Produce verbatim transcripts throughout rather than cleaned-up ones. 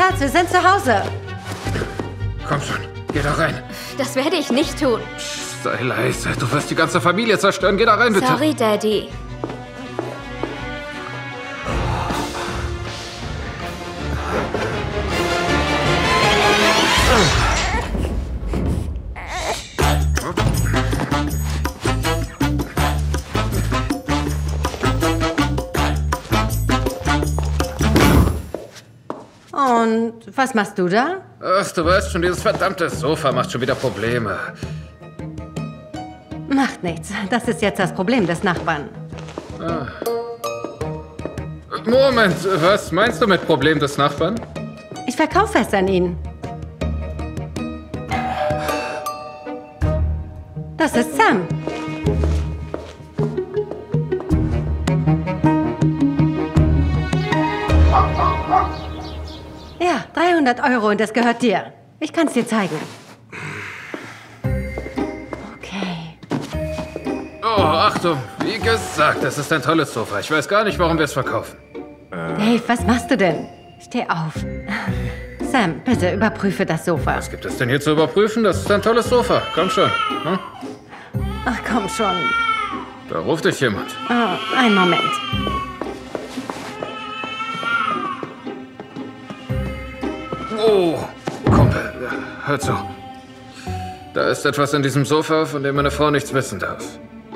Schatz, wir sind zu Hause. Komm schon, geh da rein. Das werde ich nicht tun. Psst, sei leise, du wirst die ganze Familie zerstören. Geh da rein, bitte. Sorry, Daddy. Und was machst du da? Ach, du weißt schon, dieses verdammte Sofa macht schon wieder Probleme. Macht nichts. Das ist jetzt das Problem des Nachbarn. Ah. Moment, was meinst du mit Problem des Nachbarn? Ich verkaufe es an ihn. Das ist Sam. Ja, dreihundert Euro und das gehört dir. Ich kann es dir zeigen. Okay. Oh, Achtung, wie gesagt, das ist ein tolles Sofa. Ich weiß gar nicht, warum wir es verkaufen. Dave, was machst du denn? Steh auf. Sam, bitte überprüfe das Sofa. Was gibt es denn hier zu überprüfen? Das ist ein tolles Sofa. Komm schon. Hm? Ach, komm schon. Da ruft dich jemand. Oh, einen Moment. Oh, Kumpel, hör zu. Da ist etwas in diesem Sofa, von dem meine Frau nichts wissen darf.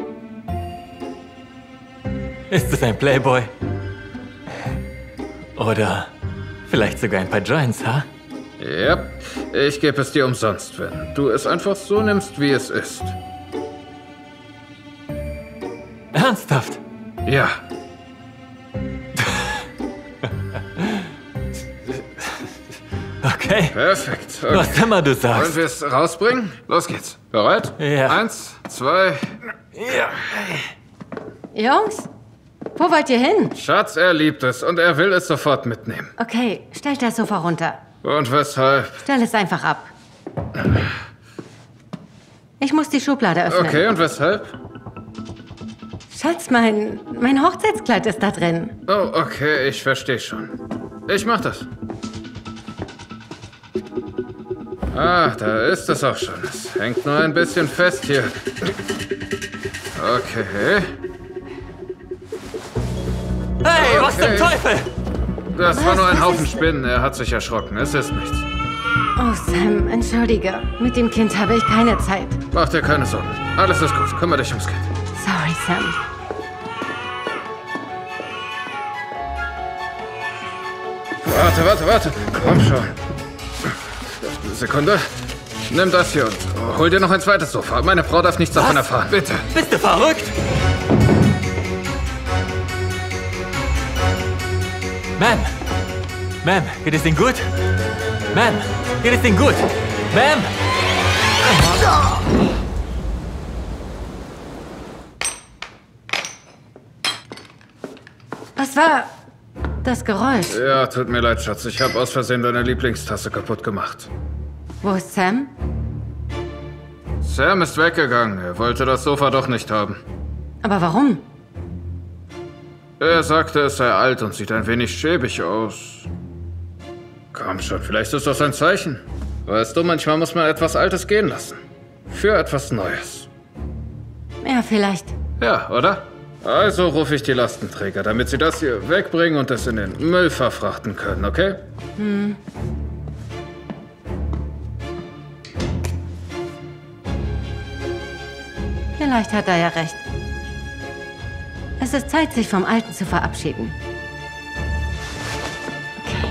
Ist es ein Playboy? Oder vielleicht sogar ein paar Joints, ha? Ja, ich gebe es dir umsonst, wenn du es einfach so nimmst, wie es ist. Ernsthaft? Ja. Okay. Perfekt. Okay. Was immer du Wollen sagst. wir es rausbringen? Los geht's. Bereit? Ja. Eins, zwei. Ja. Jungs, wo wollt ihr hin? Schatz, er liebt es und er will es sofort mitnehmen. Okay, stellt das Sofa runter. Und weshalb? Stell es einfach ab. Ich muss die Schublade öffnen. Okay, und weshalb? Schatz, mein, mein Hochzeitskleid ist da drin. Oh, okay, ich verstehe schon. Ich mach das. Ah, da ist es auch schon. Es hängt nur ein bisschen fest hier. Okay. Hey, was Okay. zum Teufel? Das Was? war nur ein Was Haufen ist- Spinnen. Er hat sich erschrocken. Es ist nichts. Oh, Sam, entschuldige. Mit dem Kind habe ich keine Zeit. Mach dir keine Sorgen. Alles ist gut. Kümmere dich ums Kind. Sorry, Sam. Warte, warte, warte. Komm schon. Sekunde. Nimm das hier und hol dir noch ein zweites Sofa. Meine Frau darf nichts davon erfahren. Bitte. Bist du verrückt? Ma'am. Ma'am, geht es Ihnen gut? Ma'am, geht es Ihnen gut? Ma'am! Was war das Geräusch? Ja, tut mir leid, Schatz. Ich habe aus Versehen deine Lieblingstasse kaputt gemacht. Wo ist Sam? Sam ist weggegangen. Er wollte das Sofa doch nicht haben. Aber warum? Er sagte, es sei alt und sieht ein wenig schäbig aus. Komm schon, vielleicht ist das ein Zeichen. Weißt du, manchmal muss man etwas Altes gehen lassen. Für etwas Neues. Ja, vielleicht. Ja, oder? Also rufe ich die Lastenträger, damit sie das hier wegbringen und es in den Müll verfrachten können, okay? Hm. Vielleicht hat er ja recht. Es ist Zeit, sich vom Alten zu verabschieden. Okay.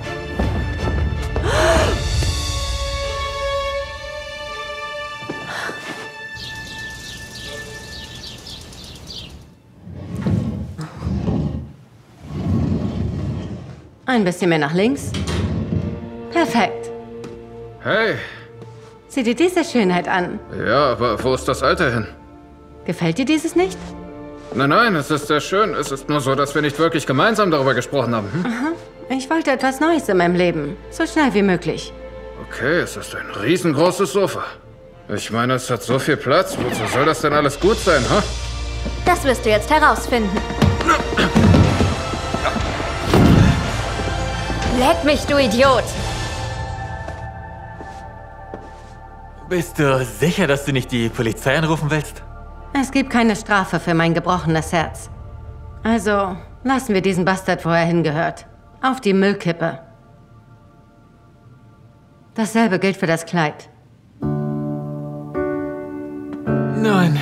Ein bisschen mehr nach links. Perfekt. Hey, Sieh dir diese Schönheit an. ja, aber wo ist das Alte hin? Gefällt dir dieses nicht? Nein, nein, es ist sehr schön. Es ist nur so, dass wir nicht wirklich gemeinsam darüber gesprochen haben. Hm? Ich wollte etwas Neues in meinem Leben. So schnell wie möglich. Okay, es ist ein riesengroßes Sofa. Ich meine, es hat so viel Platz. Wozu soll das denn alles gut sein, ha? Das wirst du jetzt herausfinden. Leck mich, du Idiot! Bist du sicher, dass du nicht die Polizei anrufen willst? Es gibt keine Strafe für mein gebrochenes Herz. Also, lassen wir diesen Bastard, wo er hingehört. Auf die Müllkippe. Dasselbe gilt für das Kleid. Nun,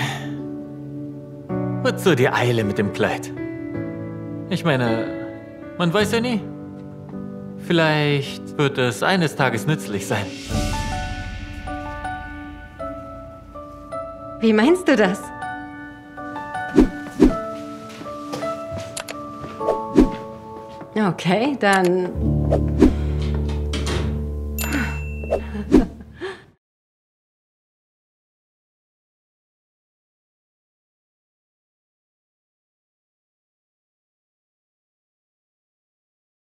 wozu die Eile mit dem Kleid? Ich meine, man weiß ja nie. Vielleicht wird es eines Tages nützlich sein. Wie meinst du das? Okay, dann